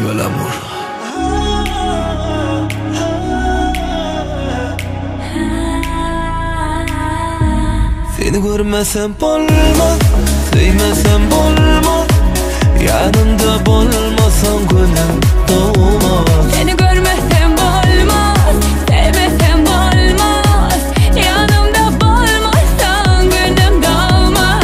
viva el amor. Seni görmesem bolmaz, sevmesem bolmaz. Yanımda bolmasan gönlüm doğmaz. Seni görmesem bolmaz, sevmesem bolmaz. Yanımda bolmasan gönlüm doğmaz.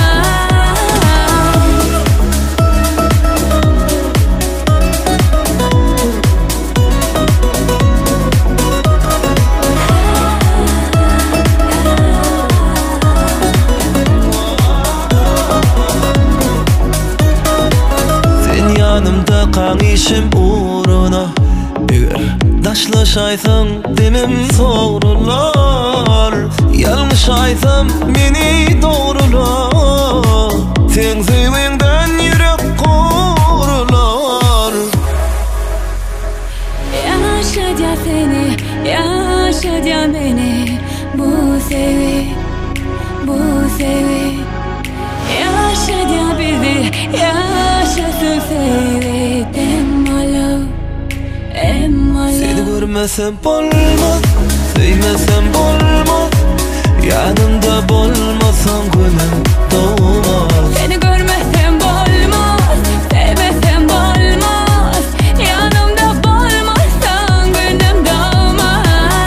Sen yanımda kan işim uğruna. Eğer daşlaşaysam demem sorular. Yanlış aysam beni doğrular. Sen sevmenden yürek korular. Yaşaca seni, yaşaca beni. Bu sevi, bu sevi. Yaşaca bizi, yaşasın sevi. Emmalo, emmalo. Seni görmesem bolmaz, sevmesem bolmaz. Yanımda bolmasan gönlüm doğmaz. Seni görmesem bolmaz, sevmesem bolmaz. Yanımda bolmazsan gönlüm doğmaz.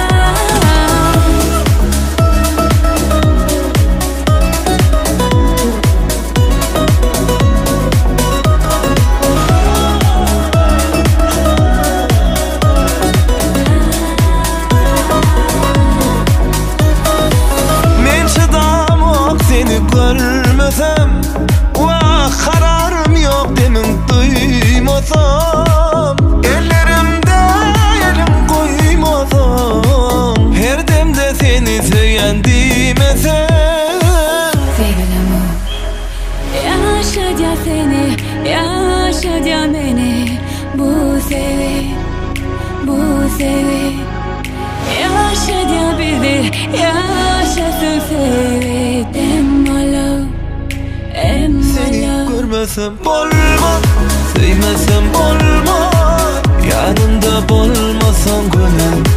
Men çıdamak seni görmesem. Vah kararım yok demin duymasam. Ellerimde elim koymasam. Her demde seni sevyen demesem. Viva el amor. Yaşaca seni, yaşaca beni. Bu sevi, bu sevi. Yaşaca bizi, yaşasın sevi. Emmalo, Seni emmalo. görmesem bolmaz, sevmesem bolmaz. Yanımda bolmasan gönlüm